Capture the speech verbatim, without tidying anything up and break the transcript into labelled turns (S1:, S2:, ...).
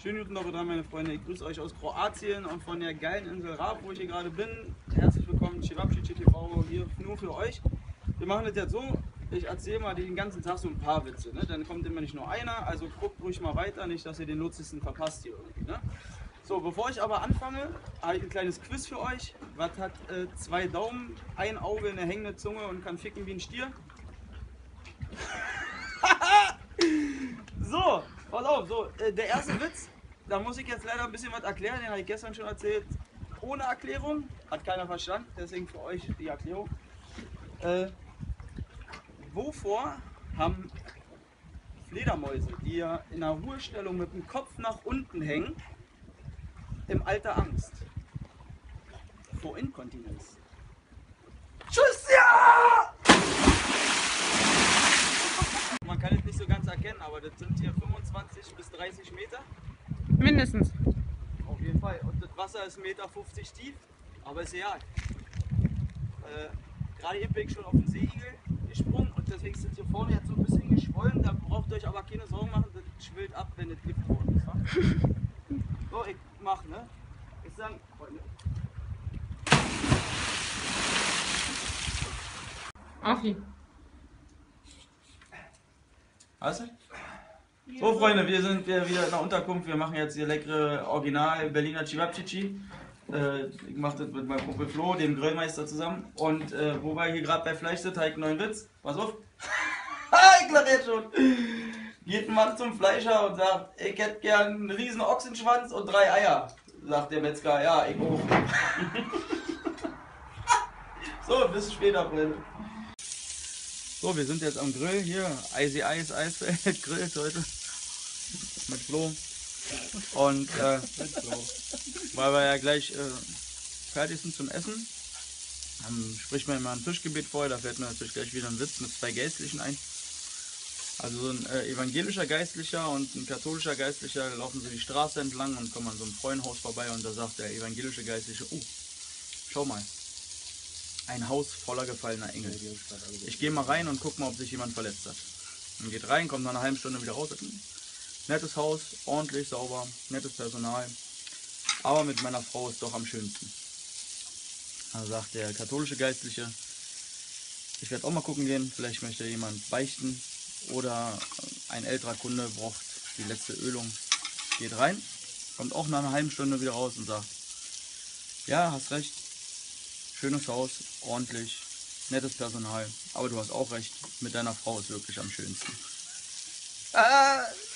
S1: Schönen guten Tag dran, meine Freunde. Ich grüße euch aus Kroatien und von der geilen Insel Rab, wo ich hier gerade bin. Herzlich willkommen, Cevapcici T V, hier nur für euch. Wir machen das jetzt so, ich erzähle mal den ganzen Tag so ein paar Witze. Ne? Dann kommt immer nicht nur einer, also guckt ruhig mal weiter, nicht, dass ihr den lustigsten verpasst hier irgendwie. Ne? So, bevor ich aber anfange, habe ich ein kleines Quiz für euch. Was hat äh, zwei Daumen, ein Auge, eine hängende Zunge und kann ficken wie ein Stier? So, pass auf, so, äh, der erste Witz, da muss ich jetzt leider ein bisschen was erklären, den habe ich gestern schon erzählt, ohne Erklärung, hat keiner verstanden, deswegen für euch die Erklärung. Äh, wovor haben Fledermäuse, die ja in einer Ruhestellung mit dem Kopf nach unten hängen, im Alter Angst? Vor Inkontinenz. Tschüss, ja! Man kann es nicht so ganz erkennen, aber das sind hier fünfundzwanzig bis dreißig Meter.
S2: Mindestens.
S1: Auf jeden Fall. Und das Wasser ist eins Komma fünfzig Meter tief, aber ist egal. Äh, Gerade eben bin ich schon auf den Seeigel gesprungen und deswegen ist das hier vorne jetzt so ein bisschen geschwollen. Da braucht ihr euch aber keine Sorgen machen, das schwillt ab, wenn das Gift worden ist. Wa? So, ich mach, ne? Ich sag, Freunde.
S2: Affi.
S1: Weißt du? So Freunde, wir sind wieder in der Unterkunft, wir machen jetzt hier leckere Original Berliner Cevapcici. Äh, ich mache das mit meinem Kumpel Flo, dem Grillmeister zusammen. Und äh, wo wir hier gerade bei Fleisch sind, habe ich einen neuen Witz. Pass auf. Ich lache jetzt schon. Geht ein Mann zum Fleischer und sagt, ich hätte gern einen riesen Ochsenschwanz und drei Eier. Sagt der Metzger, ja, ich auch. So, bis später, Freunde. So, wir sind jetzt am Grill hier, Icy Ice Eisfeld grillt heute mit Flo. Und äh, weil wir ja gleich äh, fertig sind zum Essen, dann spricht man immer ein Tischgebet vorher, da fällt mir natürlich gleich wieder ein Witz mit zwei Geistlichen ein. Also so ein äh, evangelischer Geistlicher und ein katholischer Geistlicher laufen so die Straße entlang und kommen an so einem Freudenhaus vorbei und da sagt der evangelische Geistliche, oh, schau mal. Ein Haus voller gefallener Engel. Ich gehe mal rein und gucke mal, ob sich jemand verletzt hat. Dann geht rein, kommt nach einer halben Stunde wieder raus. Nettes Haus, ordentlich, sauber, nettes Personal. Aber mit meiner Frau ist doch am schönsten. Da sagt der katholische Geistliche, ich werde auch mal gucken gehen, vielleicht möchte jemand beichten. Oder ein älterer Kunde braucht die letzte Ölung. Geht rein, kommt auch nach einer halben Stunde wieder raus und sagt, ja, hast recht. Schönes Haus, ordentlich, nettes Personal, aber du hast auch recht, mit deiner Frau ist wirklich am schönsten. Ah!